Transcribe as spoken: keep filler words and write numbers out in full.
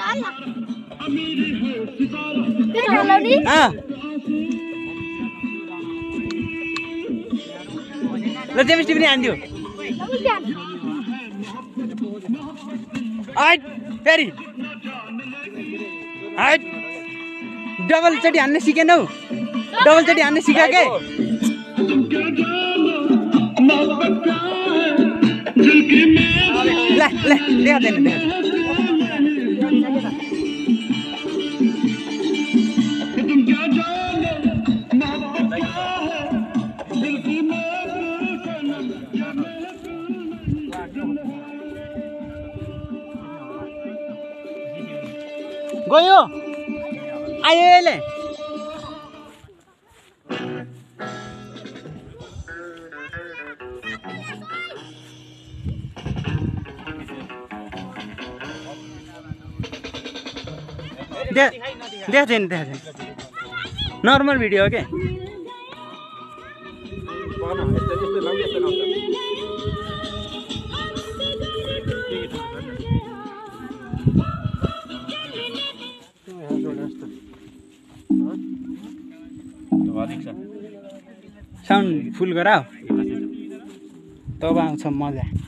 ल James TV आन्दियो आइट फेरि आइट double चटी हान्ने सिकेनौ डबल चटी हान्ने सिका के ल ल देखा छैन देखा गयो आयो यसले देखा छैन देखा छैन नर्मल भिडियो हो के साउन्ड फुल गराऊ तब आउँछ मजा